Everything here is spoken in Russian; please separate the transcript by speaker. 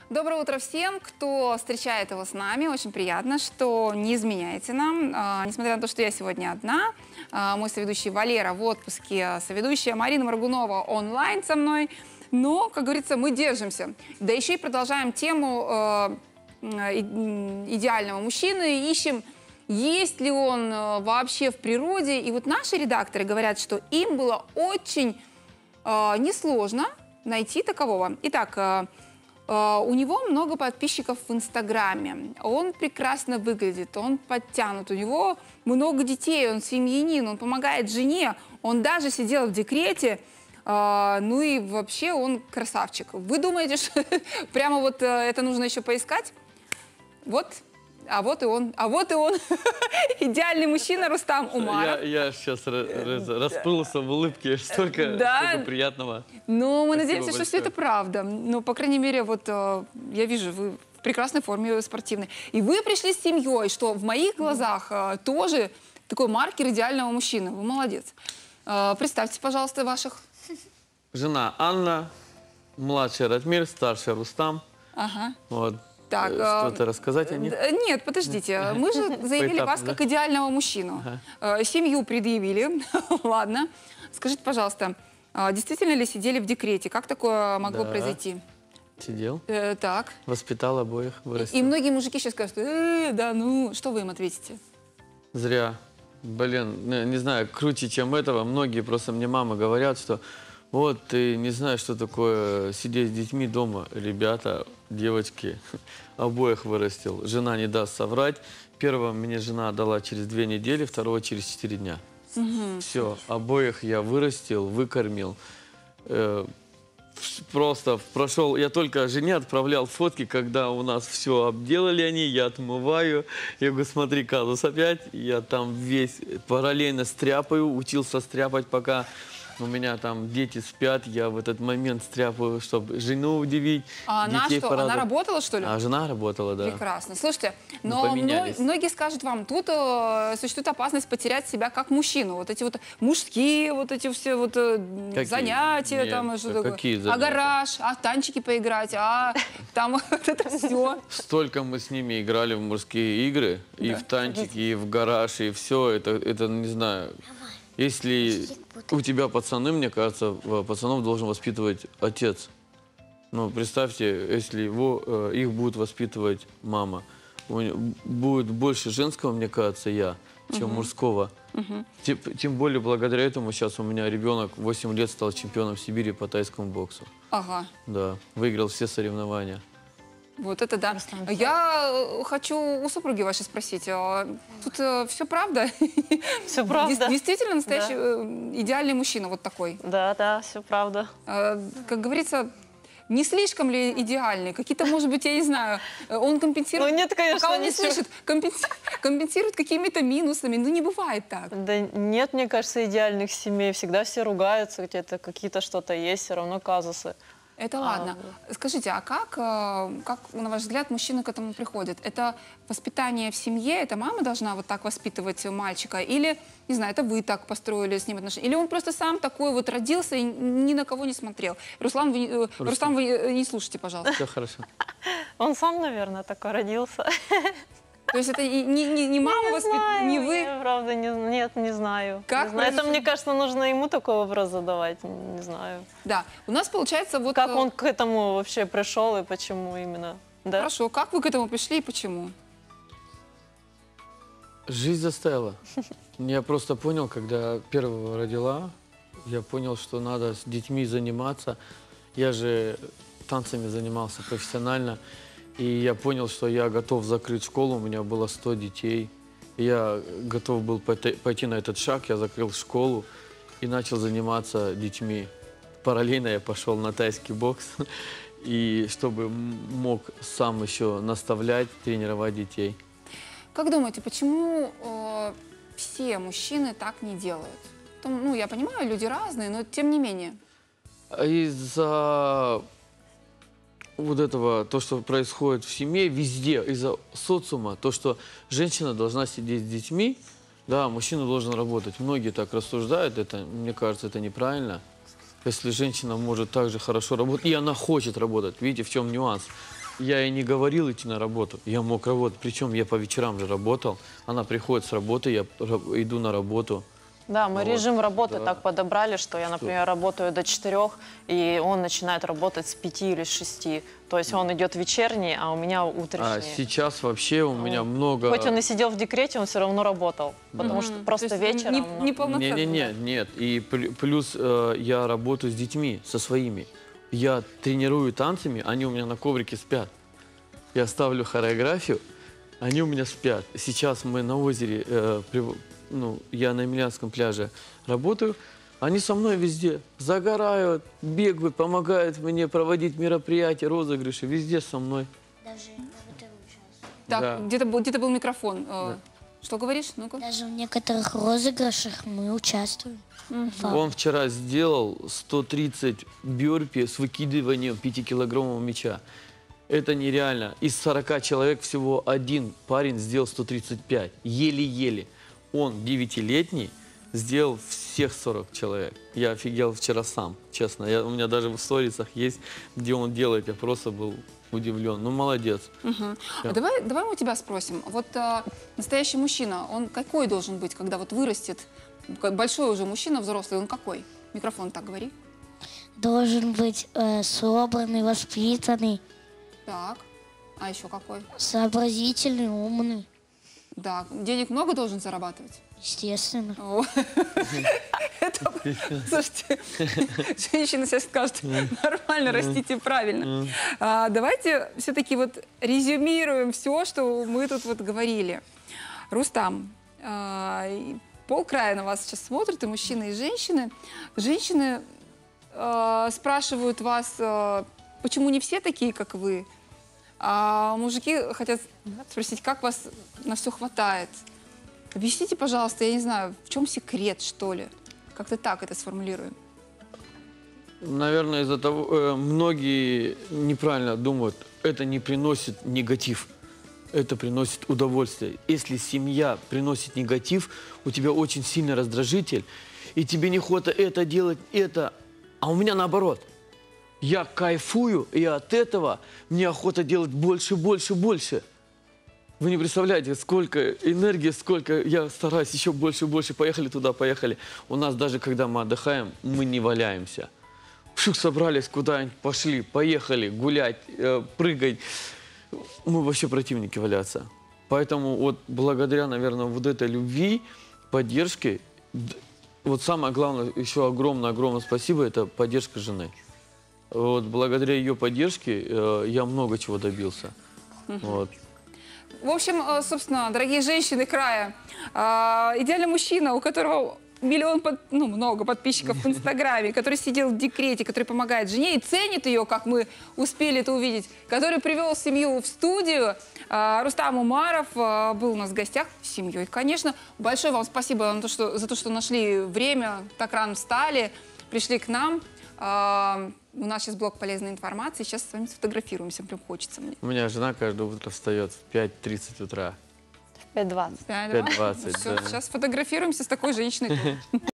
Speaker 1: Доброе утро всем, кто встречает его с нами. Очень приятно, что не изменяете нам. Несмотря на то, что я сегодня одна, мой соведущий Валера в отпуске, соведущая Марина Моргунова онлайн со мной. Но, как говорится, мы держимся. Да еще и продолжаем тему идеального мужчины. Ищем, есть ли он вообще в природе. И вот наши редакторы говорят, что им было очень несложно найти такового. Итак, у него много подписчиков в Инстаграме. Он прекрасно выглядит, он подтянут, у него много детей, он семьянин, он помогает жене, он даже сидел в декрете, ну и вообще он красавчик. Вы думаете, что прямо вот это нужно еще поискать? Вот. А вот и он, идеальный мужчина Рустам Умаров.
Speaker 2: Я сейчас расплылся в улыбке, столько приятного.
Speaker 1: Ну, мы надеемся, что все это правда. Ну, по крайней мере, вот я вижу, вы в прекрасной форме спортивной. И вы пришли с семьей, что в моих глазах тоже такой маркер идеального мужчины. Вы молодец. Представьте, пожалуйста, ваших.
Speaker 2: Жена Анна, младший Ратмир, старший Рустам.
Speaker 1: Ага.
Speaker 2: Вот.
Speaker 1: Так,
Speaker 2: что-то рассказать о них?
Speaker 1: Нет, подождите. Мы же заявили вас как идеального мужчину. Семью предъявили. Ладно. Скажите, пожалуйста, действительно ли сидели в декрете? Как такое могло произойти?
Speaker 2: Сидел.
Speaker 1: Так.
Speaker 2: Воспитал обоих, вырастил.
Speaker 1: И многие мужики сейчас скажут, да ну, что вы им ответите?
Speaker 2: Зря. Блин, не знаю, круче, чем этого. Многие просто мне мамы говорят, что вот ты не знаешь, что такое сидеть с детьми дома. Ребята, девочки, обоих вырастил. Жена не даст соврать. Первого мне жена дала через 2 недели, второго через 4 дня. Все, обоих я вырастил, выкормил. Просто прошел, я только жене отправлял фотки, когда у нас все обделали они, я отмываю. Я говорю, смотри, казус опять. Я там весь параллельно стряпаю, учился стряпать, пока у меня там дети спят, я в этот момент стряпаю, чтобы жену удивить.
Speaker 1: А она что, она работала, что ли?
Speaker 2: А жена работала, да.
Speaker 1: Прекрасно. Слушайте, но многие скажут вам, тут существует опасность потерять себя как мужчину. Вот эти вот мужские, вот эти все вот занятия.
Speaker 2: Нет,
Speaker 1: там, что
Speaker 2: какие занятия?
Speaker 1: А гараж, а танчики поиграть, а там вот это все.
Speaker 2: Столько мы с ними играли в мужские игры, и в танчики, и в гараж, и все. Это не знаю... Если у тебя пацаны, мне кажется, пацанов должен воспитывать отец. Ну, представьте, если их будет воспитывать мама. Будет больше женского, мне кажется, чем мужского. Тем более, благодаря этому сейчас у меня ребенок 8 лет стал чемпионом Сибири по тайскому боксу.
Speaker 1: Ага.
Speaker 2: Да, выиграл все соревнования.
Speaker 1: Вот это да. Я хочу у супруги вашей спросить, тут все правда?
Speaker 3: Все правда.
Speaker 1: Действительно настоящий идеальный мужчина вот такой?
Speaker 3: Да, все правда.
Speaker 1: Как говорится, не слишком ли идеальный? Какие-то, может быть, я не знаю, он компенсирует...
Speaker 3: Ну нет, конечно,
Speaker 1: пока он не слышит, компенсирует какими-то минусами. Ну не бывает так.
Speaker 3: Да нет, мне кажется, идеальных семей. Всегда все ругаются, где-то какие-то что-то есть, все равно казусы.
Speaker 1: Это ладно. Скажите, а как, на ваш взгляд, мужчина к этому приходит? Это воспитание в семье, это мама должна вот так воспитывать мальчика? Или, не знаю, это вы так построили с ним отношения? Или он просто сам такой вот родился и ни на кого не смотрел? Рустам, вы не слушайте, пожалуйста.
Speaker 2: Все хорошо.
Speaker 3: Он сам, наверное, такой родился.
Speaker 1: То есть это не мама воспитывает, не вы?
Speaker 3: Я, правда, не знаю.
Speaker 1: Как?
Speaker 3: Это, мне кажется, нужно ему такой вопрос задавать. Не знаю.
Speaker 1: Да. У нас получается вот...
Speaker 3: Как он к этому вообще пришел и почему именно? Да?
Speaker 1: Хорошо. Как вы к этому пришли и почему?
Speaker 2: Жизнь заставила. Я просто понял, когда первого родила, я понял, что надо с детьми заниматься. Я же танцами занимался профессионально. И я понял, что я готов закрыть школу, у меня было 100 детей. Я готов был пойти на этот шаг, я закрыл школу и начал заниматься детьми. Параллельно я пошел на тайский бокс, и чтобы мог сам еще наставлять, тренировать детей.
Speaker 1: Как думаете, почему все мужчины так не делают? Ну, я понимаю, люди разные, но тем не менее.
Speaker 2: Из-за вот этого, то, что происходит в семье, везде, из-за социума, то, что женщина должна сидеть с детьми, да, мужчина должен работать. Многие так рассуждают, это, мне кажется, это неправильно. Если женщина может также хорошо работать, и она хочет работать, видите, в чем нюанс. я и не говорил идти на работу. Я мог работать. Причем я по вечерам же работал. Она приходит с работы, я иду на работу.
Speaker 3: Да, мы
Speaker 2: Вот,
Speaker 3: режим работы
Speaker 2: да.
Speaker 3: так подобрали, что я, например, работаю до 4, и он начинает работать с 5 или с 6. То есть он идет вечерний, а у меня
Speaker 2: А
Speaker 3: утренний.
Speaker 2: сейчас вообще у меня много...
Speaker 3: Хоть он и сидел в декрете, он все равно работал. Потому что просто
Speaker 1: То есть
Speaker 3: вечером... ну,
Speaker 1: неполноценно.
Speaker 2: Не-не-не, нет. И плюс я работаю с детьми, со своими. Я тренирую танцами, они у меня на коврике спят. Я ставлю хореографию, они у меня спят. Сейчас мы на озере, я на Емельянском пляже работаю. Они со мной везде загорают, бегают, помогают мне проводить мероприятия, розыгрыши, везде со мной.
Speaker 4: Даже в некоторых сейчас.
Speaker 1: Так,
Speaker 2: Да.
Speaker 1: где-то был микрофон. Что говоришь? Ну-ка.
Speaker 4: Даже в некоторых розыгрышах мы участвуем.
Speaker 2: Он вчера сделал 130 бёрпи с выкидыванием 5-килограммового мяча. Это нереально. Из 40 человек всего один парень сделал 135. Еле-еле. Он 9-летний сделал всех 40 человек. Я офигел вчера сам, честно. У меня даже в сторисах есть, где он делает. Я просто был удивлен. Ну, молодец.
Speaker 1: А давай мы у тебя спросим. Вот настоящий мужчина, он какой должен быть, когда вот вырастет? Большой уже мужчина, взрослый, он какой? Микрофон так говори.
Speaker 4: Должен быть собранный, воспитанный,
Speaker 1: Так. А еще какой?
Speaker 4: сообразительный, умный,
Speaker 1: Да. Денег много должен зарабатывать?
Speaker 4: естественно.
Speaker 1: О. Слушайте, женщина сейчас скажет, нормально, растите правильно. Давайте все-таки вот резюмируем все, что мы тут вот говорили. Рустам, полкрая на вас сейчас смотрят, и мужчины, и женщины. Женщины спрашивают вас, почему не все такие, как вы, а мужики хотят спросить, как вас на все хватает. Объясните, пожалуйста, я не знаю, в чем секрет, что ли? Как-то так это сформулируем.
Speaker 2: Наверное, из-за того, многие неправильно думают, это не приносит негатив, это приносит удовольствие. Если семья приносит негатив, у тебя очень сильный раздражитель, и тебе не охота это делать, это, а у меня наоборот. Я кайфую, и от этого мне охота делать больше, больше, больше. Вы не представляете, сколько энергии, сколько я стараюсь еще больше и больше. Поехали туда, поехали. У нас даже когда мы отдыхаем, мы не валяемся. Шук, собрались куда-нибудь, пошли, поехали гулять, прыгать. Мы вообще противники валяться. Поэтому вот благодаря, наверное, вот этой любви, поддержке, вот самое главное, еще огромное-огромное спасибо, это поддержка жены. Вот благодаря ее поддержке я много чего добился. Вот.
Speaker 1: В общем, собственно, дорогие женщины края, идеальный мужчина, у которого много подписчиков в Инстаграме, который сидел в декрете, который помогает жене и ценит ее, как мы успели это увидеть, который привел семью в студию. Рустам Умаров был у нас в гостях с семьей, конечно. Большое вам спасибо за то, что нашли время, так рано встали, пришли к нам. У нас сейчас блок полезной информации. Сейчас с вами сфотографируемся, прям хочется мне.
Speaker 2: У меня жена каждое утро встает в 5:30 утра.
Speaker 3: 5:20.
Speaker 2: 5:20,
Speaker 1: Все,
Speaker 2: да.
Speaker 1: сейчас фотографируемся с такой женщиной.